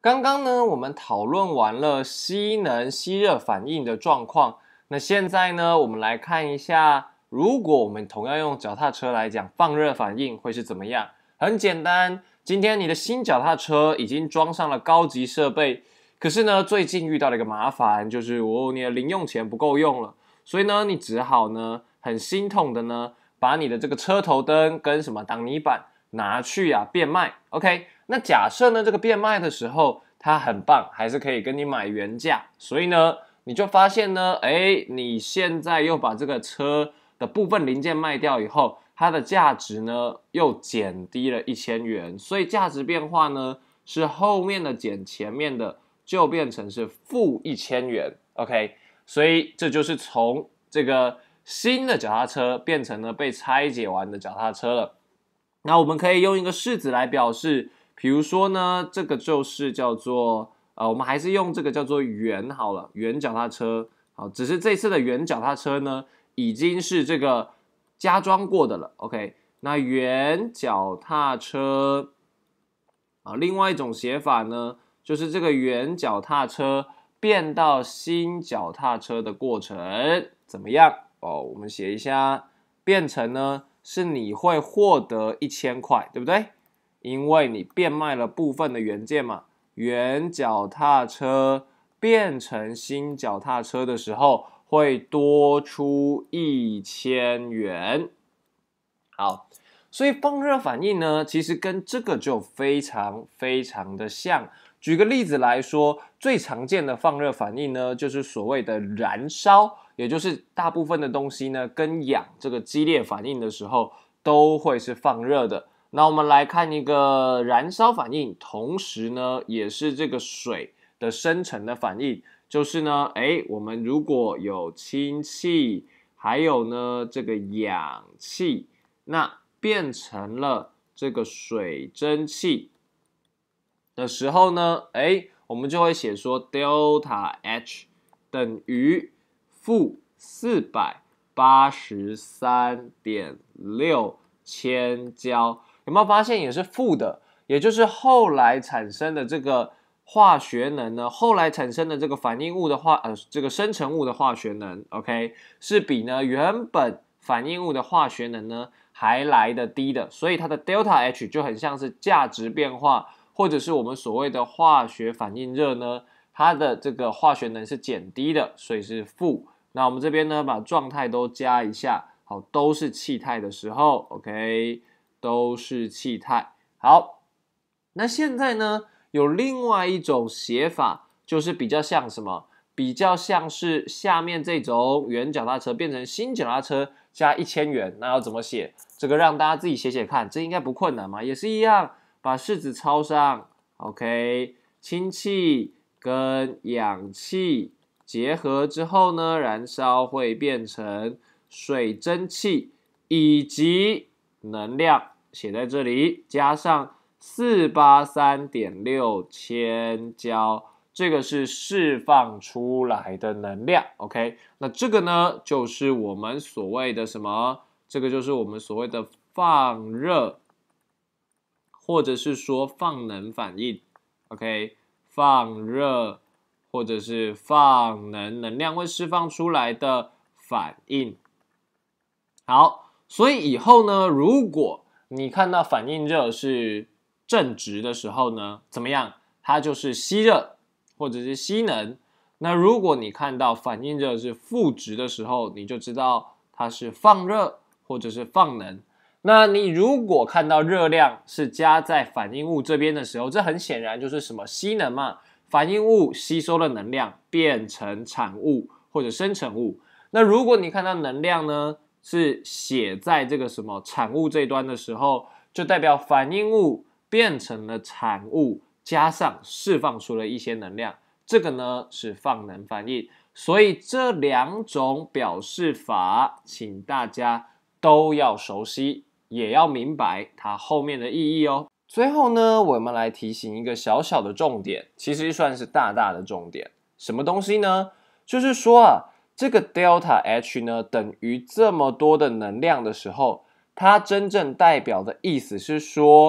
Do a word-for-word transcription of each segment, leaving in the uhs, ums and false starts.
刚刚呢，我们讨论完了吸能吸热反应的状况。那现在呢，我们来看一下，如果我们同样用脚踏车来讲，放热反应会是怎么样？很简单，今天你的新脚踏车已经装上了高级设备，可是呢，最近遇到了一个麻烦，就是哦，你的零用钱不够用了，所以呢，你只好呢，很心痛的呢，把你的这个车头灯跟什么挡泥板拿去啊变卖 ，OK？ 那假设呢，这个变卖的时候它很棒，还是可以跟你买原价，所以呢，你就发现呢，哎，你现在又把这个车的部分零件卖掉以后，它的价值呢又减低了一千元，所以价值变化呢是后面的减前面的，就变成是负一千元 ，OK？ 所以这就是从这个新的脚踏车变成了被拆解完的脚踏车了。那我们可以用一个式子来表示，比如说呢，这个就是叫做呃，我们还是用这个叫做原好了，原脚踏车。好，只是这次的原脚踏车呢，已经是这个加装过的了。OK， 那原脚踏车啊，另外一种写法呢，就是这个原脚踏车变到新脚踏车的过程怎么样？哦，我们写一下，变成呢。是你会获得一千块，对不对？因为你变卖了部分的原件嘛。原脚踏车变成新脚踏车的时候，会多出一千元。好，所以放热反应呢，其实跟这个就非常非常的像。举个例子来说，最常见的放热反应呢，就是所谓的燃烧。也就是大部分的东西呢，跟氧这个激烈反应的时候，都会是放热的。那我们来看一个燃烧反应，同时呢，也是这个水的生成的反应，就是呢，哎，我们如果有氢气，还有呢这个氧气，那变成了这个水蒸气的时候呢，哎，我们就会写说 delta H 等于负四百八十三点六千焦，有没有发现也是负的？也就是后来产生的这个化学能呢，后来产生的这个反应物的化呃这个生成物的化学能 ，OK， 是比呢原本反应物的化学能呢还来得低的，所以它的 delta H 就很像是价值变化，或者是我们所谓的化学反应热呢，它的这个化学能是减低的，所以是负。那我们这边呢，把状态都加一下，好，都是气态的时候 ，OK， 都是气态。好，那现在呢，有另外一种写法，就是比较像什么？比较像是下面这种原脚踏车变成新脚踏车加一千元，那要怎么写？这个让大家自己写写看，这应该不困难嘛，也是一样，把式子抄上 ，OK， 氢气跟氧气。结合之后呢，燃烧会变成水蒸气以及能量，写在这里，加上四百八十三点六千焦，这个是释放出来的能量。OK， 那这个呢，就是我们所谓的什么？这个就是我们所谓的放热，或者是说放能反应。OK， 放热。或者是放能，能量会释放出来的反应。好，所以以后呢，如果你看到反应热是正值的时候呢，怎么样？它就是吸热或者是吸能。那如果你看到反应热是负值的时候，你就知道它是放热或者是放能。那你如果看到热量是加在反应物这边的时候，这很显然就是什么吸能嘛。反应物吸收了能量变成产物或者生成物。那如果你看到能量呢是写在这个什么产物这一端的时候，就代表反应物变成了产物，加上释放出了一些能量，这个呢是放能反应。所以这两种表示法，请大家都要熟悉，也要明白它后面的意义哦。最后呢，我们来提醒一个小小的重点，其实算是大大的重点。什么东西呢？就是说啊，这个 delta H 呢等于这么多的能量的时候，它真正代表的意思是说，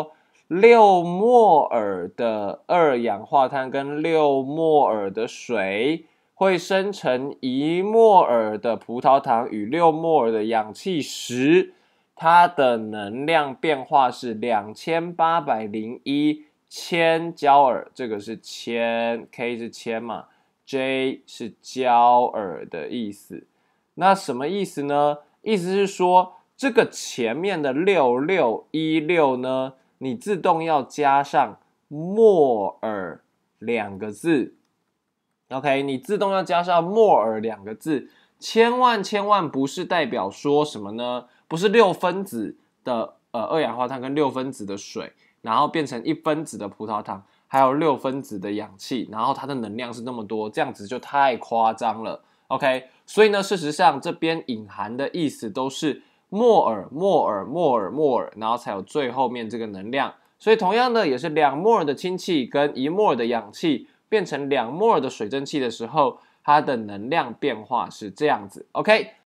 六摩尔的二氧化碳跟六摩尔的水会生成一摩尔的葡萄糖与六摩尔的氧气时，它的能量变化是两千八百零一千焦耳，这个是千 ，K 是千嘛 ，J 是焦耳的意思。那什么意思呢？意思是说，这个前面的六六一六呢，你自动要加上摩尔两个字。OK， 你自动要加上摩尔两个字，千万千万不是代表说什么呢？不是六分子的呃二氧化碳跟六分子的水，然后变成一分子的葡萄糖，还有六分子的氧气，然后它的能量是那么多，这样子就太夸张了。OK， 所以呢，事实上这边隐含的意思都是摩尔、摩尔、摩尔、摩尔，然后才有最后面这个能量。所以同样的，也是两摩尔的氢气跟一摩尔的氧气变成两摩尔的水蒸气的时候，它的能量变化是这样子。OK。